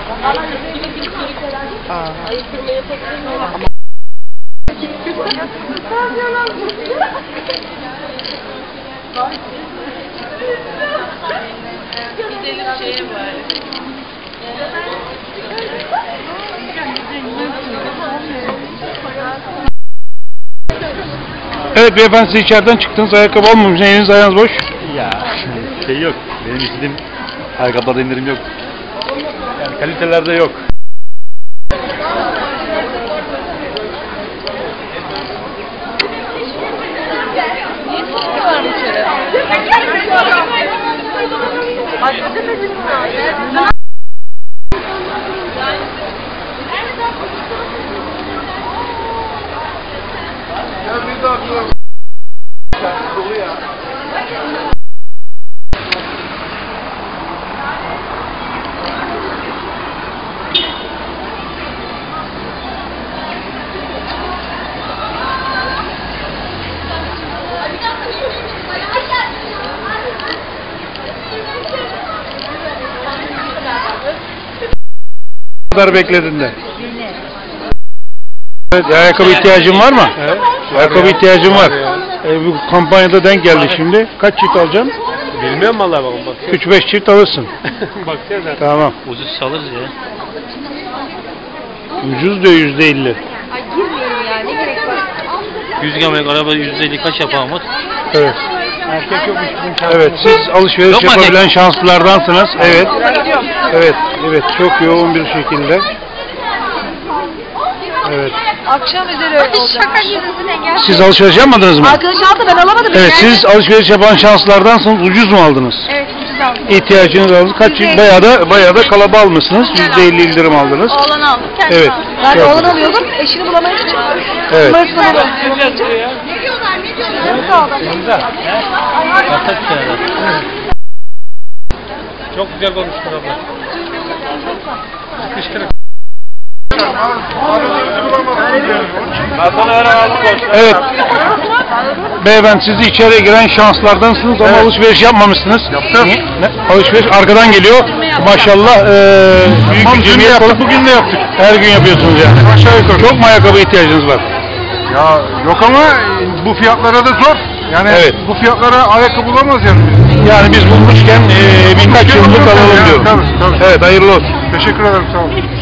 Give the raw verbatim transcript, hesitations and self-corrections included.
Ayıktırma yapabilir miyim? Gidelim şeye bari. Evet beyefendi, siz içeriden çıktınız, ayakkabı almamış, eliniz ayağınız boş. Ya şey yok, benim istediğim ayakkabılarda indirim yok. Yani kalitelerde yok. Ne kadar bekledin de? Evet, ayakkabı ihtiyacın var mı? Evet. Ayakkabı ihtiyacın var. E, bu kampanyada denk geldi şimdi. Kaç çift alacaksın? Bilmiyorum vallahi bakın bak. üç beş çift alırsın. Baksana. Tamam. Ucuz alırız ya. Ucuz diyor yüzde elli. Ay girmiyorum ya, ne gerek var? yüz gramlık araba yüzde elli kaç yapar Umut? Evet. Erkek yok. Evet, siz alışveriş Yok mu yapabilen anne? şanslılardansınız. Evet. Evet, evet, çok yoğun bir şekilde. Evet. Akşam üzeri olacak. Şaka gibi bu ne gerçekten? Siz alışveriş yapmadınız mı? Arkadaş aldı, ben alamadım. Evet, yani. siz alışveriş yapan şanslılardansınız. Ucuz mu aldınız? Evet, ucuz aldım. İhtiyacınız aldınız. Kaç bayağı da bayağı da kalaba almışsınız. yüzde elli indirim aldınız. Oğlan aldım, kendim Evet. aldım. Ben Çok oğlan güzel. alıyordum, eşini bulamayınca çıktım. Evet. Numarasını bulamayınca. Ne diyorlar, ne diyorlar? Ne sağ olun. Çok güzel konuştun abla. Evet. Beyefendi, siz de içeriye giren şanslardansınız ama Evet. alışveriş yapmamışsınız. Yaptım. Ne? Alışveriş arkadan geliyor. Maşallah eee büyük Tamam, bir dün de cemiyet yaptık, olarak- bugün de yaptık. Her gün yapıyorsunuz yani. Aşağı yukarı. Çok mu ayakkabı ihtiyacınız var? Ya yok ama bu fiyatlara da zor. Yani Evet. bu fiyatlara ayakkabı bulamaz yani. Yani biz bulmuşken eee birkaç Bulmuşken yıllık buluruz alalım yani, diyorum. tabii, tabii. Evet, hayırlı olsun. Teşekkür ederim, sağ olun.